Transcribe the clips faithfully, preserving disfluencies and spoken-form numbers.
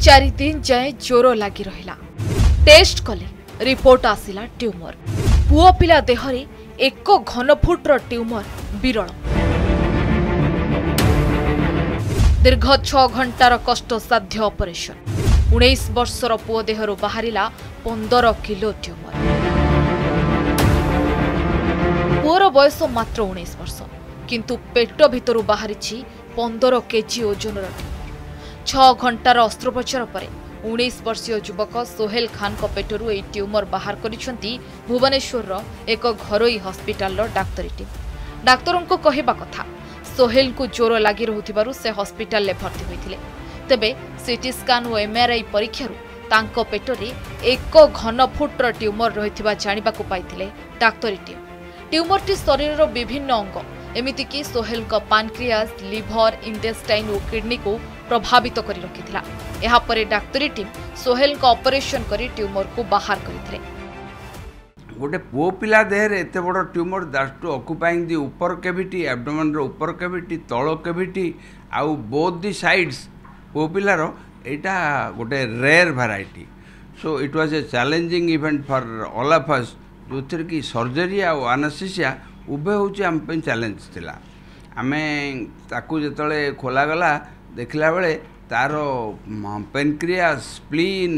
चार दिन जाए ज्वर लगी रहिला। टेस्ट कले रिपोर्ट आसिला ट्यूमर। पुओ पिला देहरे एक घनफुट्र ट्यूमर विरल। दीर्घ छ घंटार कष्टसाध्य ऑपरेशन। उन्नीस वर्षर पुओ देहरु बाहरिला पंदर किलो ट्यूमर। पुओर बयस मात्र उन्नीस वर्ष, किंतु पेट भितरु बाहरिछि पंदर केजी ओजनर ट्यूमर। छ घंटार अस्त्रोपचार पर उन्नीस वर्षीय युवक सोहेल खान को पेटरू ए ट्यूमर बाहर करिसेंती भुवनेश्वर एक घरोई हॉस्पिटल डाक्तरी टीम। डाक्तरों को कहवा कथा सोहेल को ज्वर लगी रहुथिबारु से हॉस्पिटल ले भर्ती होइथिले। तेबे सीटी स्कैन और एमआरआई परीक्षारु तांको पेटरे एक घन फुट्र ट्यूमर रहिथिबा जानिबा को पाइथिले डाक्तरी टीम। ट्यूमरटी शरीरर विभिन्न अंग एमिति कि सोहेल का पानक्रियास, लिभर, इंटेस्टाइन और किडनी को प्रभावित करी रखिथिला। एहा परे डाक्तरी टीम सोहेल का ऑपरेशन करी ट्यूमर को बाहर करिथिले। गोटे पुओ पिला देहरे एते बड़ tumour that too occupying the upper cavity, abdomen रो ऊपर कैविटी, तळ कैविटी आउ बोथ दी साइड्स पुओ पिलार एटा गोटे rare variety. So it was a challenging event for all of us, जो थर की सर्जरी आ एनास्थेसिया उभय होची हम पे चैलेंज थिला। आमे ताकू जेतले खोला गला देखला बेले तार pancreas, spleen,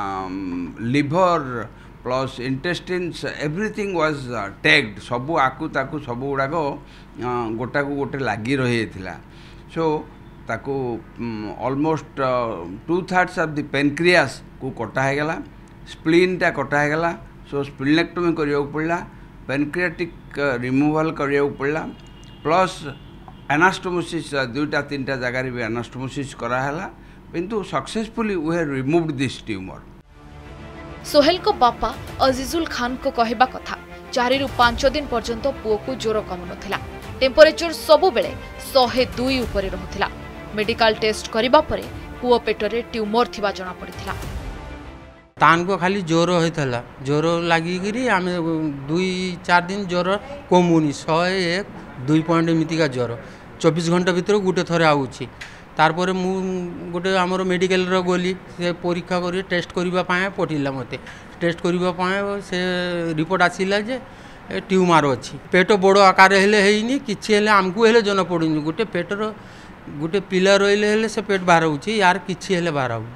liver plus intestines everything was tagged. सबू आकू ताकू सबू गुड़ाक गोटा को गोटे लगी रही थिला। सो ताकू almost two thirds of the pancreas को कटा है गला, स्प्लीन टा कटा है गला। सो स्प्लीनेक्टोमी करिया पड़ला, पेनक्रियाटिक रिमूवल करिया पड़ला, प्लस एनास्टोमोसिस दुईटा तीनटा जगार भी एनास्टोमोसिस कराला, किंतु successfully we have removed this tumour. Sohel को बापा अजीजुल खान को कहवा कथा चारि रु पांच दिन पर्यंत पुओ को ज्वर कमु नथिला। टेम्परेचर सबु बेले सौ दो उपरे रहुथिला। मेडिकल टेस्ट करिबा परे पुओ पेटरे ट्यूमर थिबा जणा पड़िथिला। तान को खाली ज्वर होता, ज्वर लगिकी आम दुई चार दिन ज्वर कमुनी शहे एक दुई पॉइंट एमतीका ज्वर चौबीस घंटा भर गोटे थर आऊँगी। तारपर मु गोटे आमर मेडिकल गली से परीक्षा कर टेस्ट करने पठेला, मत टेस्ट करने से रिपोर्ट आसला जे ट्यूमर अच्छी। पेट बड़ आकार हेल्ले कि आमको हेल्ले जन पड़ूनी। गोटे पेटर गोटे पिला रही से पेट बाहर हो यार कि बाहर हो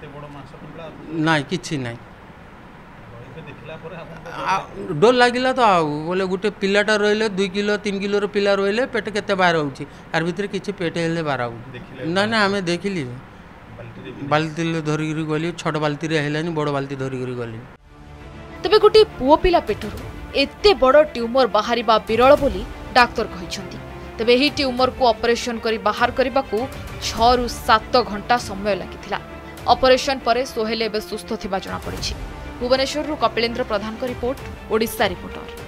नाई किछि नाई। डर लगिला तो आउ बोले गोटे पिलाटा रहिले दुई किलो तीन किलो रो पिला रहिले पेट केते बाहर होउची, आर भितर किछि पेट हेले बाहर आउ ना ना आमे देखिली बाल्टी धरि गिरी गली, छोट बाल्टी रे हेलानी बड़ बाल्टी धरि गिरी गली। तबे गोटे पुओ पिला पेटरो एते बड़ ट्यूमर बाहरिबा विरल बोली डाक्टर कहिसंती। तबे ही ट्यूमर को ऑपरेशन करी बाहर करबाकू छह रु सात घंटा समय लागिथिला। ऑपरेशन परे सोहेल एबे सुस्थ थिबा जणा पड़िछि। भुवनेश्वर कपिलेन्द्र प्रधान को रिपोर्ट, ओडिशा रिपोर्टर।